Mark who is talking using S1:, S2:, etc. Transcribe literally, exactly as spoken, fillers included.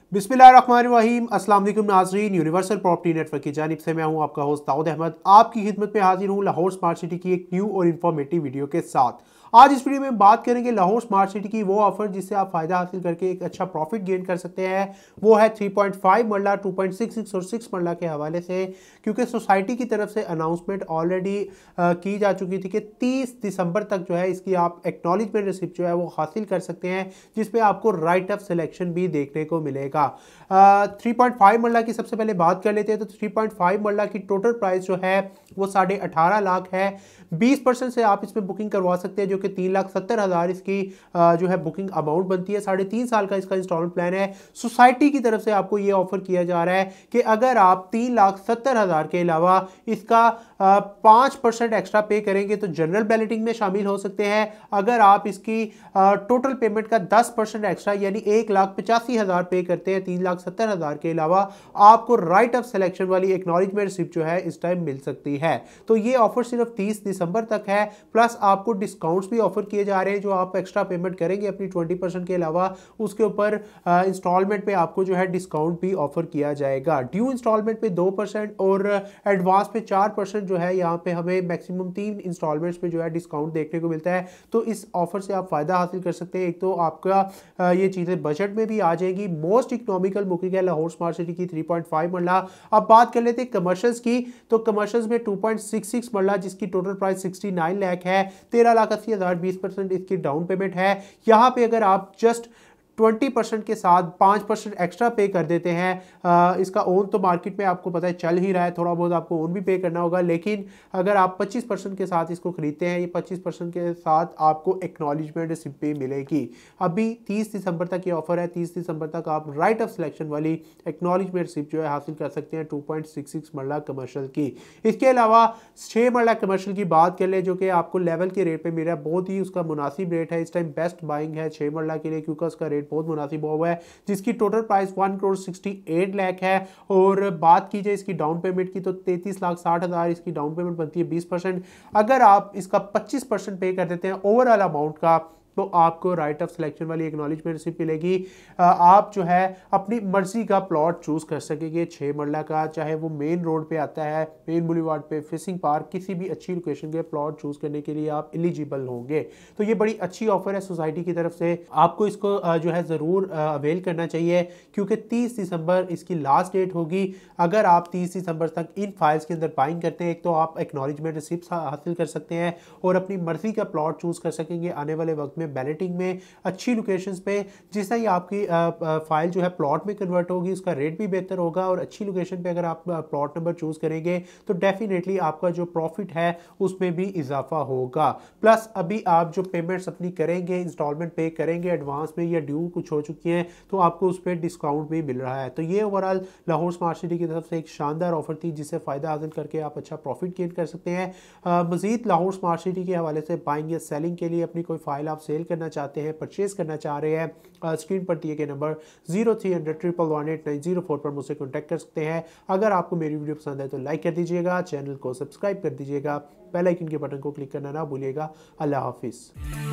S1: बिस्मिल्लाहिर्रहमानिर्रहीम। अस्सलाम वालेकुम नाज़रीन, यूनिवर्सल प्रॉपर्टी नेटवर्क की जानिब से मैं हूं आपका होस्ट दाऊद अहमद, आपकी खिदमत में हाजिर हूं लाहौर स्मार्ट सिटी की एक न्यू और इन्फॉर्मेटिव वीडियो के साथ। आज इस वीडियो में बात करेंगे लाहौर स्मार्ट सिटी की वो ऑफर जिससे आप फायदा हासिल करके एक अच्छा प्रॉफिट गेन कर सकते हैं। वो है three point five marla, two point six six और सिक्स मरला के हवाले से, क्योंकि सोसाइटी की तरफ से अनाउंसमेंट ऑलरेडी की जा चुकी थी कि तीस दिसंबर तक जो है इसकी आप एक्नॉलेजमेंट रिसिप्ट जो है वो हासिल कर सकते हैं, जिसमें आपको राइट ऑफ सिलेक्शन भी देखने को मिलेगा। थ्री पॉइंट फाइव मरला की सबसे पहले बात कर लेते हैं। तो थ्री पॉइंट फाइव मरला की टोटल प्राइस जो है वो साढ़े अठारह लाख है। बीस परसेंट से आप इसमें बुकिंग करवा सकते हैं, जो कि तीन लाख सत्तर हजार इसकी जो है बुकिंग अमाउंट बनती है। साढ़े तीन साल का इसका इंस्टॉलमेंट प्लान है। सोसाइटी की तरफ से आपको ये ऑफर किया जा रहा है कि अगर आप तीन लाख सत्तर हजार के अलावा इसका पांच परसेंट एक्स्ट्रा पे करेंगे तो जनरल बैलेटिंग में शामिल हो सकते हैं। अगर आप इसकी टोटल पेमेंट का दस परसेंट एक्स्ट्रा यानी एक लाख पचासी हजार पे करते हैं तीन लाख सत्तर हजार के अलावा, आपको राइट ऑफ सिलेक्शन वाली एक्नॉलेजमेंट रिसिप्ट जो है इस टाइम मिल सकती है। तो ये ऑफर सिर्फ तीस दिसंबर तक है। प्लस आपको डिस्काउंट्स भी ऑफर किए जा रहे हैं। जो आप एक्स्ट्रा पेमेंट करेंगे अपनी ट्वेंटी परसेंट के अलावा, उसके ऊपर इंस्टॉलमेंट पे आपको जो है डिस्काउंट भी ऑफर किया जाएगा। ड्यू इंस्टॉलमेंट पे दो परसेंट और एडवांस पे चार परसेंट जो है यहाँ पे हमें मैक्सिमम तीन इंस्टॉलमेंट्स पे जो है डिस्काउंट देखने को मिलता है। तो इस ऑफर से आप फायदा हासिल कर सकते हैं। एक तो आपका ये चीजें बजट में भी आ जाएगी। मोस्ट इकोनॉमिकल बुकिंग है लाहौर स्मार्ट सिटी की थ्री पॉइंट फाइव मरला। अब बात कर लेते हैं कमर्शियल्स की। तो कमर्शियल्स में to point six six marla जिसकी total price sixty nine lakh है, तेरह लाख अस्सी हजार, बीस परसेंट इसकी डाउन पेमेंट है। यहां पे अगर आप जस्ट ट्वेंटी परसेंट के साथ पाँच परसेंट एक्स्ट्रा पे कर देते हैं, आ, इसका ओन तो मार्केट में आपको पता है चल ही रहा है, थोड़ा बहुत आपको ओन भी पे करना होगा। लेकिन अगर आप पच्चीस परसेंट के साथ इसको खरीदते हैं, ये पच्चीस परसेंट के साथ आपको एक्नॉलेजमेंट रिसिप्ट भी मिलेगी। अभी तीस दिसंबर तक ये ऑफर है। तीस दिसंबर तक आप राइट ऑफ सिलेक्शन वाली एक्नॉलेजमेंट रिसिप्ट जो है हासिल कर सकते हैं two point six six marla commercial की। इसके अलावा छः मरला कमर्शियल की बात कर ले, जो कि आपको लेवल के रेट पे मिल रहा है। बहुत ही उसका मुनासिब रेट है। इस टाइम बेस्ट बाइंग है छः मरला के लिए, क्योंकि उसका रेट बहुत मुनासिब हुआ है, जिसकी total price one crore sixty eight lakh है। और बात की जाए इसकी डाउन पेमेंट की तो तैंतीस लाख साठ हजार इसकी डाउन पेमेंट बनती है बीस परसेंट। अगर आप इसका पच्चीस परसेंट पे कर देते हैं ओवरऑल अमाउंट का, तो आपको राइट ऑफ सिलेक्शन वाली एक्नॉलेजमेंट रिसिप्ट मिलेगी। आप जो है अपनी मर्जी का प्लॉट चूज कर सकेंगे छः मरला का, चाहे वो मेन रोड पे आता है, मेन बुलेवार्ड पे, फिशिंग पार्क, किसी भी अच्छी लोकेशन के प्लॉट चूज करने के लिए आप एलिजिबल होंगे। तो ये बड़ी अच्छी ऑफर है सोसाइटी की तरफ से। आपको इसको जो है ज़रूर अवेल करना चाहिए, क्योंकि तीस दिसंबर इसकी लास्ट डेट होगी। अगर आप तीस दिसंबर तक इन फाइल्स के अंदर बाइंग करते हैं, एक तो आप एक्नॉलेजमेंट रिसिप्ट हासिल कर सकते हैं और अपनी मर्जी का प्लॉट चूज कर सकेंगे आने वाले वक्त में बैलेटिंग में अच्छी लोकेशंस पे। जिस तरह ही आपकी फाइल जो है प्लॉट में कन्वर्ट होगी, उसका रेट भी बेहतर होगा। और अच्छी लोकेशन पे अगर आप प्लॉट नंबर चूज करेंगे तो डेफिनेटली आपका जो प्रॉफिट है उसमें भी इजाफा होगा। प्लस अभी आप जो पेमेंट्स अपनी करेंगे, इंस्टॉलमेंट पे करेंगे एडवांस में या ड्यू कुछ हो चुकी हैं, तो आपको उस पर डिस्काउंट भी मिल रहा है। तो ये ओवरऑल लाहौर स्मार्ट सिटी की तरफ से एक शानदार ऑफर थी, जिससे फायदा हासिल करके आप अच्छा प्रॉफिट गेन कर सकते हैं। मजीद लाहौर स्मार्ट सिटी के हवाले से बाइंग या सेलिंग के लिए अपनी कोई फाइल आप सेल करना चाहते हैं, परचेज करना चाह रहे हैं, स्क्रीन पर दिए गए number zero three hundred triple one eight nine zero four पर मुझसे कॉन्टैक्ट कर सकते हैं। अगर आपको मेरी वीडियो पसंद है तो लाइक कर दीजिएगा, चैनल को सब्सक्राइब कर दीजिएगा, बेल आइकन के बटन को क्लिक करना ना भूलिएगा। अल्लाह हाफिज़।